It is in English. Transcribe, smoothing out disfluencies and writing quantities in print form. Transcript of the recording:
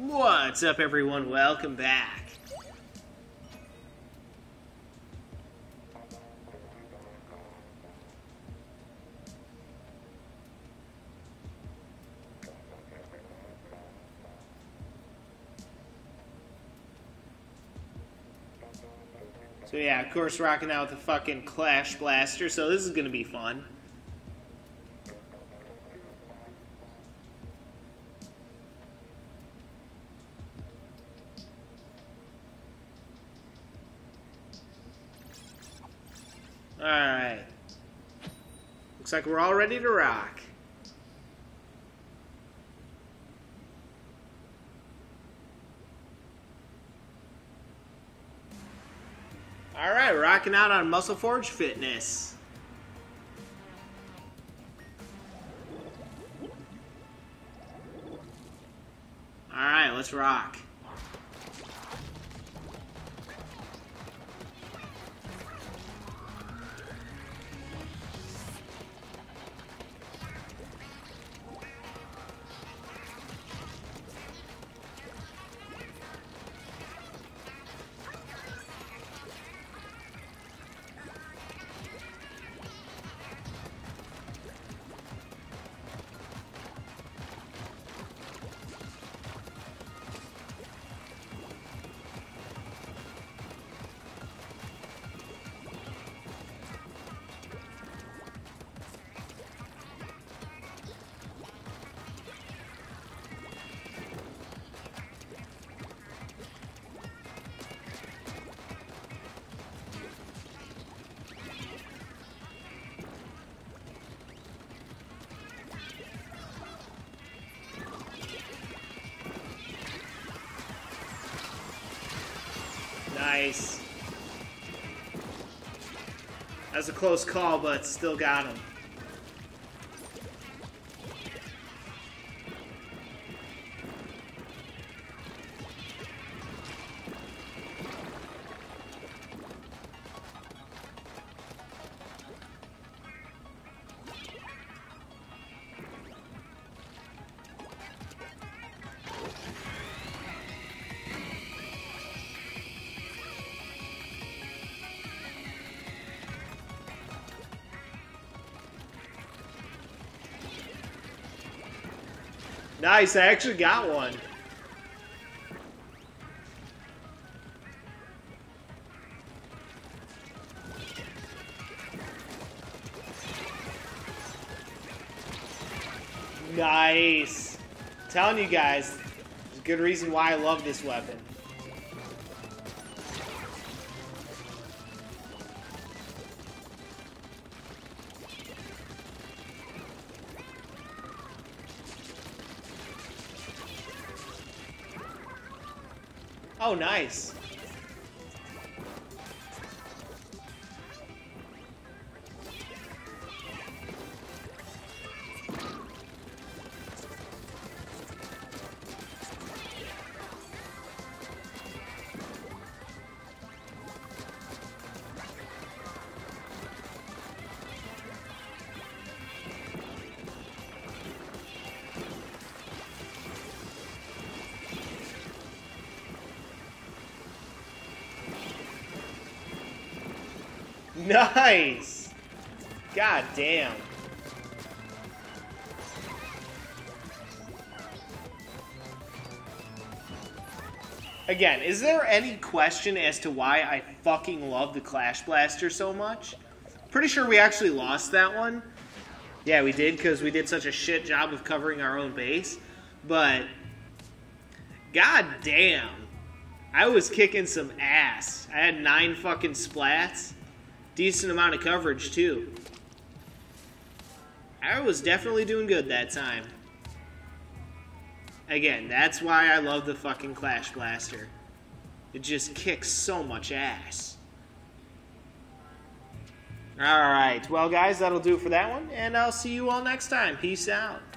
What's up, everyone? Welcome back. So yeah, of course, rocking out with the fucking Clash Blaster, so this is gonna be fun. Alright. Looks like we're all ready to rock. Alright, rocking out on Muscle Forge Fitness. Alright, let's rock. Nice. That was a close call, but still got him. Nice, I actually got one. Nice. I'm telling you guys, there's a good reason why I love this weapon. Oh, nice. Nice! God damn. Again, is there any question as to why I fucking love the Clash Blaster so much? Pretty sure we actually lost that one. Yeah, we did, because we did such a shit job of covering our own base. But, god damn. I was kicking some ass. I had 9 fucking splats. Decent amount of coverage, too. I was definitely doing good that time. Again, that's why I love the fucking Clash Blaster. It just kicks so much ass. Alright, well guys, that'll do it for that one, and I'll see you all next time. Peace out.